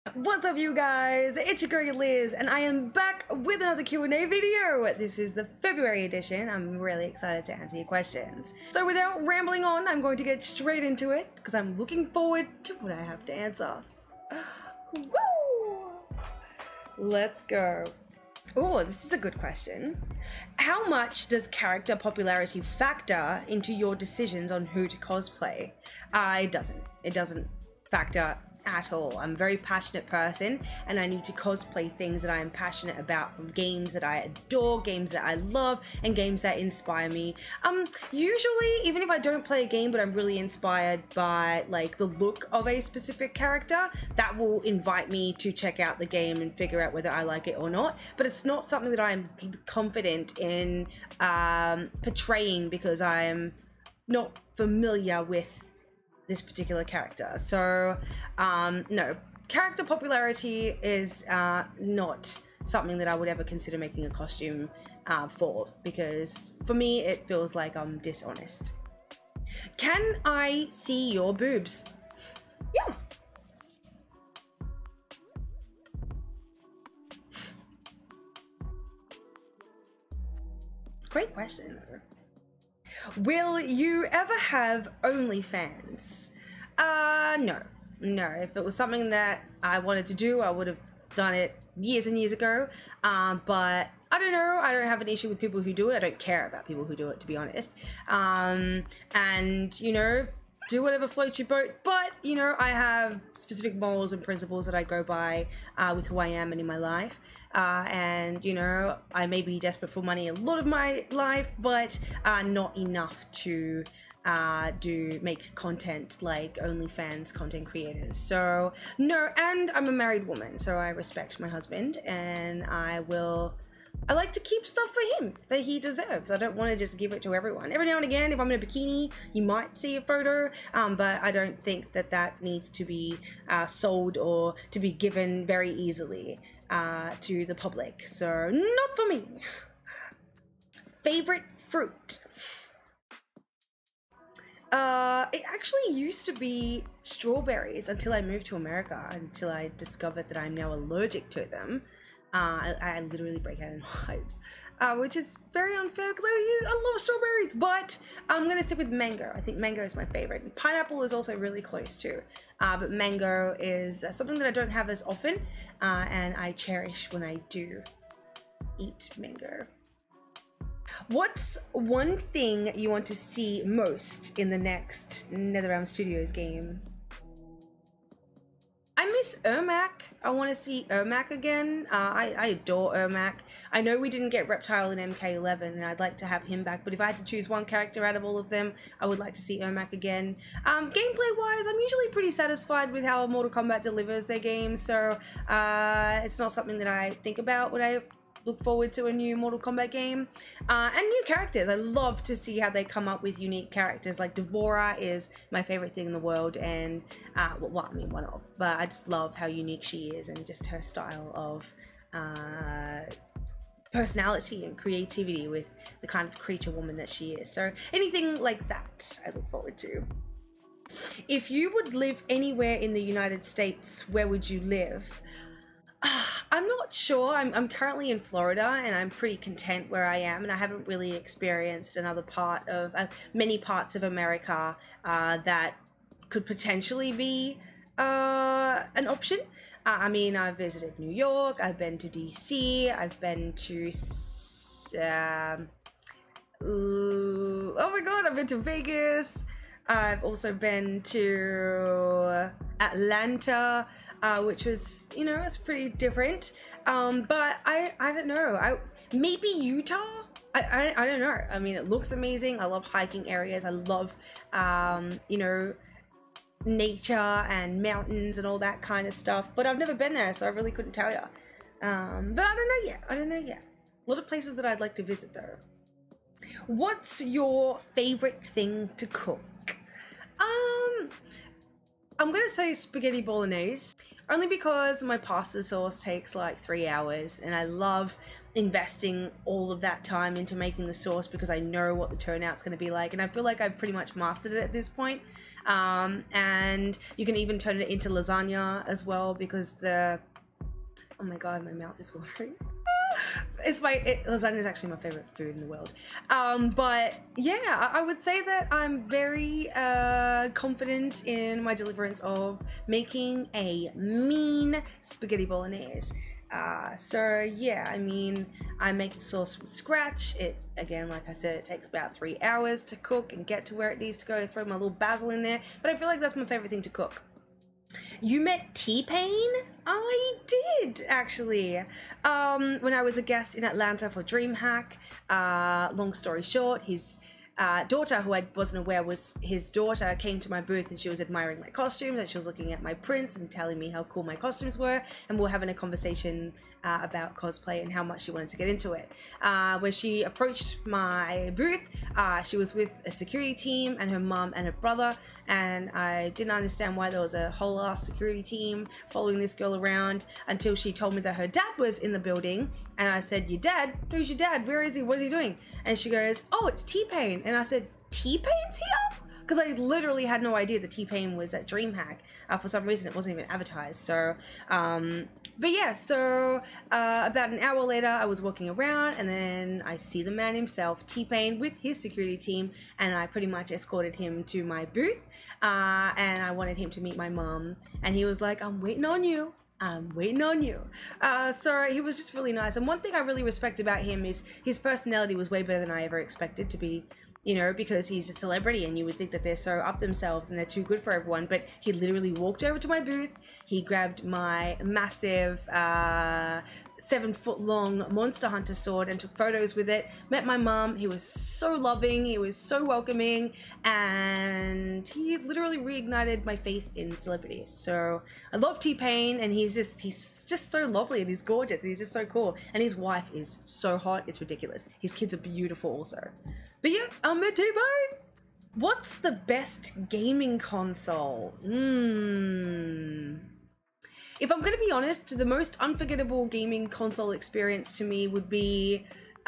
What's up, you guys? It's your girl Yeliz, and I am back with another Q&A video. This is the February edition. I'm really excited to answer your questions. So without rambling on, I'm going to get straight into it because I'm looking forward to what I have to answer. Woo! Let's go. Oh, this is a good question. How much does character popularity factor into your decisions on who to cosplay? It doesn't. It doesn't factor at all. I'm a very passionate person and I need to cosplay things that I am passionate about, from games that I adore, games that I love, and games that inspire me. Usually, even if I don't play a game but I'm really inspired by like the look of a specific character, that will invite me to check out the game and figure out whether I like it or not. But it's not something that I'm confident in portraying because I am not familiar with this particular character. So no, character popularity is not something that I would ever consider making a costume for, because for me it feels like I'm dishonest. Can I see your boobs? Yeah. Great question. Will you ever have OnlyFans? No. If it was something that I wanted to do, I would have done it years and years ago. But I don't know. I don't have an issue with people who do it. I don't care about people who do it, to be honest. And, you know, do whatever floats your boat. But, you know, I have specific morals and principles that I go by with who I am and in my life. And, you know, I may be desperate for money a lot of my life, but not enough to make content like OnlyFans content creators. So, no, and I'm a married woman, so I respect my husband, and I like to keep stuff for him that he deserves. I don't want to just give it to everyone. Every now and again, if I'm in a bikini, you might see a photo, but I don't think that that needs to be sold or to be given very easily to the public. So, not for me. Favorite fruit? It actually used to be strawberries until I moved to America, until I discovered that I'm now allergic to them. I literally break out in hives, which is very unfair because I love strawberries, but I'm gonna stick with mango. I think mango is my favorite. And pineapple is also really close too, but mango is something that I don't have as often, and I cherish when I do eat mango. What's one thing you want to see most in the next NetherRealm Studios game? I miss Ermac. I want to see Ermac again. I adore Ermac. I know we didn't get Reptile in MK11 and I'd like to have him back, but if I had to choose one character out of all of them, I would like to see Ermac again. Gameplay wise, I'm usually pretty satisfied with how Mortal Kombat delivers their games, so it's not something that I think about when I look forward to a new Mortal Kombat game. And new characters. I love to see how they come up with unique characters. Like Devora is my favorite thing in the world, and well, I mean, one of, but I just love how unique she is and just her style of personality and creativity with the kind of creature woman that she is. So anything like that I look forward to. If you would live anywhere in the United States, where would you live? I'm not sure. I'm currently in Florida and I'm pretty content where I am, and I haven't really experienced another part of many parts of America that could potentially be an option. I mean, I've visited New York, I've been to DC, I've been to oh my god, I've been to Vegas. I've also been to Atlanta, which was, you know, it's pretty different. But I don't know. Maybe Utah? I don't know. I mean, it looks amazing. I love hiking areas. I love, you know, nature and mountains and all that kind of stuff. But I've never been there, so I really couldn't tell you. But I don't know yet. A lot of places that I'd like to visit, though. What's your favorite thing to cook? I'm gonna say spaghetti bolognese, only because my pasta sauce takes like 3 hours and I love investing all of that time into making the sauce because I know what the turnout's gonna be like, and I feel like I've pretty much mastered it at this point. And you can even turn it into lasagna as well because oh my god, my mouth is watering. Lasagna is actually my favorite food in the world. But yeah, I would say that I'm very confident in my deliverance of making a mean spaghetti bolognese. So yeah, I mean, I make the sauce from scratch. It, again, like I said, it takes about 3 hours to cook and get to where it needs to go. Throw my little basil in there, but I feel like that's my favorite thing to cook. You met T-Pain? I did, actually. When I was a guest in Atlanta for DreamHack. Long story short, his daughter, who I wasn't aware was his daughter, came to my booth and she was admiring my costumes and she was looking at my prints and telling me how cool my costumes were, and we were having a conversation about cosplay and how much she wanted to get into it. When she approached my booth, she was with a security team and her mom and her brother, and I didn't understand why there was a whole ass security team following this girl around until she told me that her dad was in the building. And I said, "Your dad? Who's your dad? Where is he? What is he doing?" And she goes, "Oh, it's T-Pain." And I said, "T-Pain's here?" Because I literally had no idea that T-Pain was at DreamHack. For some reason, it wasn't even advertised. So, but yeah, so about an hour later, I was walking around and then I see the man himself, T-Pain, with his security team, and I pretty much escorted him to my booth, and I wanted him to meet my mom, and he was like, "I'm waiting on you. I'm waiting on you." So he was just really nice. And one thing I really respect about him is his personality was way better than I ever expected to be. You know, because he's a celebrity and you would think that they're so up themselves and they're too good for everyone. But he literally walked over to my booth. He grabbed my massive 7-foot-long Monster Hunter sword and took photos with it. Met my mom. He was so loving. He was so welcoming. And he literally reignited my faith in celebrities. So I love T-Pain, and he's just so lovely and he's gorgeous. And he's just so cool. And his wife is so hot. It's ridiculous. His kids are beautiful also. But yeah, I'm a T-Pain. What's the best gaming console? If I'm going to be honest, the most unforgettable gaming console experience to me would be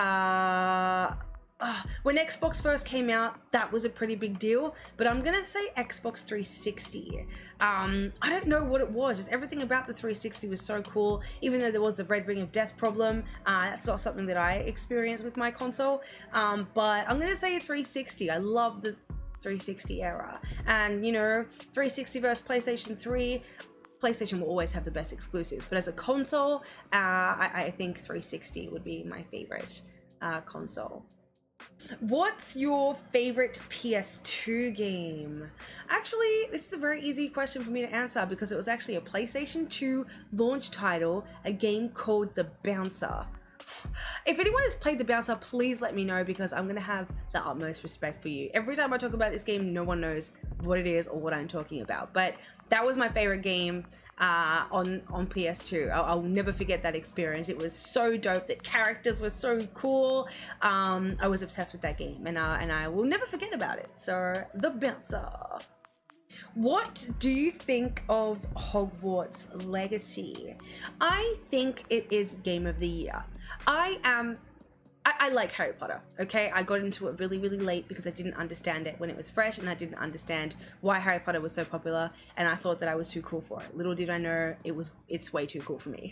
when Xbox first came out. That was a pretty big deal, but I'm going to say Xbox 360. I don't know what it was, just everything about the 360 was so cool, even though there was the red ring of death problem. That's not something that I experienced with my console, but I'm going to say 360. I love the 360 era, and you know, 360 versus PlayStation 3. PlayStation will always have the best exclusives, but as a console, I think 360 would be my favorite console. What's your favorite PS2 game? Actually, this is a very easy question for me to answer because it was actually a PlayStation 2 launch title, a game called The Bouncer. If anyone has played The Bouncer, please let me know because I'm going to have the utmost respect for you. Every time I talk about this game, no one knows what it is or what I'm talking about. But that was my favorite game on PS2. I'll never forget that experience. It was so dope. The characters were so cool. I was obsessed with that game, and I will never forget about it. So, The Bouncer. What do you think of Hogwarts Legacy? I think it is Game of the Year. I like Harry Potter, okay? I got into it really, really late because I didn't understand it when it was fresh, and I didn't understand why Harry Potter was so popular, and I thought that I was too cool for it. Little did I know it's way too cool for me.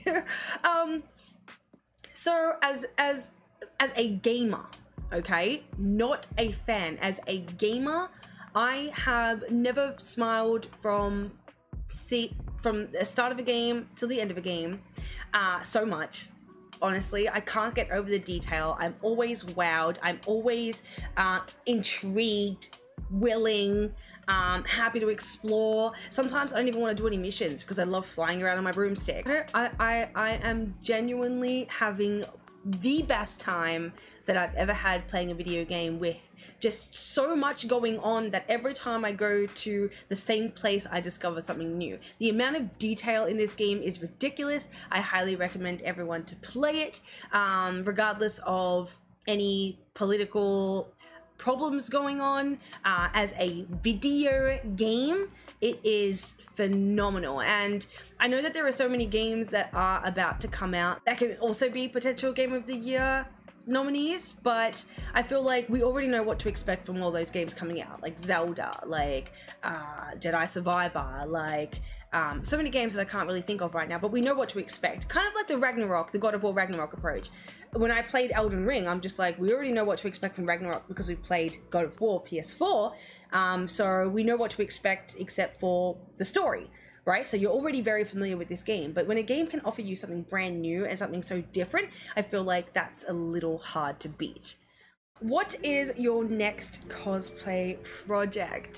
So as a gamer, okay? Not a fan, as a gamer, I have never smiled from the start of a game till the end of a game so much. Honestly, I can't get over the detail. I'm always wowed. I'm always intrigued, willing, happy to explore. Sometimes I don't even want to do any missions because I love flying around on my broomstick. I am genuinely having the best time that I've ever had playing a video game, with just so much going on that every time I go to the same place I discover something new. The amount of detail in this game is ridiculous. I highly recommend everyone to play it, regardless of any political problems going on. As a video game, it is phenomenal. And I know that there are so many games that are about to come out that can also be potential Game of the Year nominees, but I feel like we already know what to expect from all those games coming out, like Zelda, like Jedi Survivor, like so many games that I can't really think of right now, but we know what to expect. Kind of like the Ragnarok, the God of War Ragnarok approach. When I played Elden Ring, I'm just like, we already know what to expect from Ragnarok because we played God of War PS4, so we know what to expect except for the story, right? So you're already very familiar with this game, but when a game can offer you something brand new and something so different, I feel like that's a little hard to beat. What is your next cosplay project?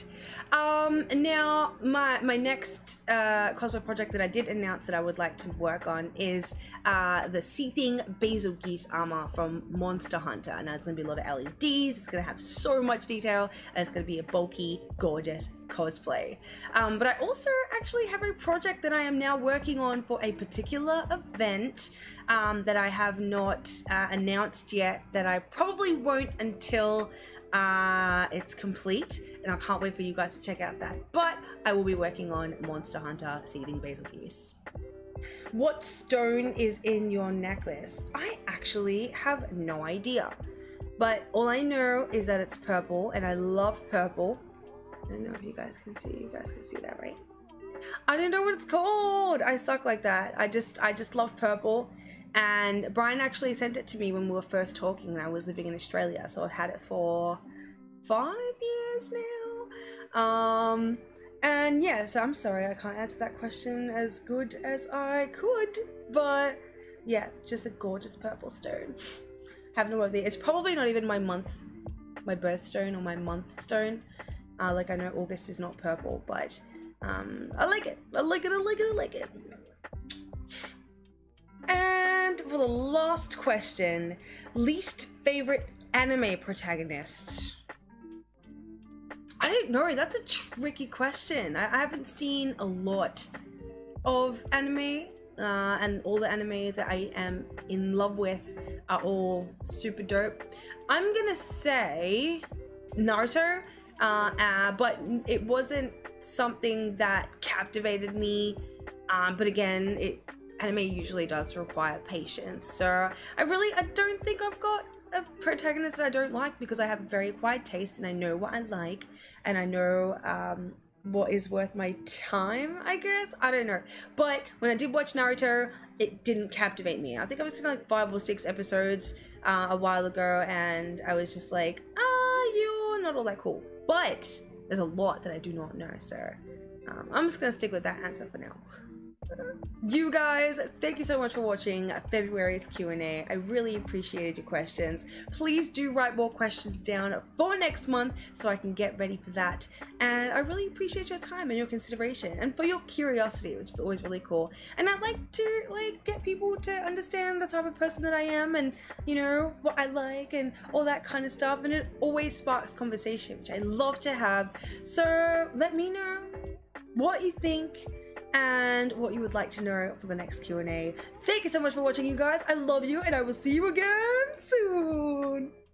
Now my next cosplay project that I did announce that I would like to work on is the Seething Basil Geese armor from Monster Hunter. Now it's gonna be a lot of LEDs, it's gonna have so much detail, and it's gonna be a bulky, gorgeous cosplay. But I also actually have a project that I am now working on for a particular event that I have not announced yet, that I probably won't until it's complete, and I can't wait for you guys to check out that. But I will be working on Monster Hunter Seething Basil Geese. What stone is in your necklace? I actually have no idea, but all I know is that it's purple, and I love purple. I don't know if you guys can see. You guys can see that, right? I don't know what it's called. I suck like that. I just love purple. And Brian actually sent it to me when we were first talking and I was living in Australia. So I've had it for 5 years now. And yeah, so I'm sorry I can't answer that question as good as I could. But yeah, just a gorgeous purple stone. Have no idea. It's probably not even my birthstone or my month stone. Like, I know August is not purple, but I like it. I like it, I like it, I like it. And for the last question, least favorite anime protagonist. I don't know, that's a tricky question. I haven't seen a lot of anime, and all the anime that I am in love with are all super dope. I'm gonna say Naruto, but it wasn't something that captivated me, but again, anime usually does require patience, so I don't think I've got a protagonist that I don't like, because I have very quiet taste and I know what I like and I know what is worth my time, I guess. I don't know, but when I did watch Naruto, it didn't captivate me. I think I was seeing like 5 or 6 episodes a while ago, and I was just like, you're not all that cool. But there's a lot that I do not know, so I'm just gonna stick with that answer for now. You guys, thank you so much for watching February's Q&A. I really appreciated your questions. Please do write more questions down for next month so I can get ready for that. And I really appreciate your time and your consideration and for your curiosity, which is always really cool. And I'd like to get people to understand the type of person that I am, and you know, what I like and all that kind of stuff. And it always sparks conversation, which I love to have. So let me know what you think and what you would like to know for the next Q&A. Thank you so much for watching, you guys. I love you, and I will see you again soon.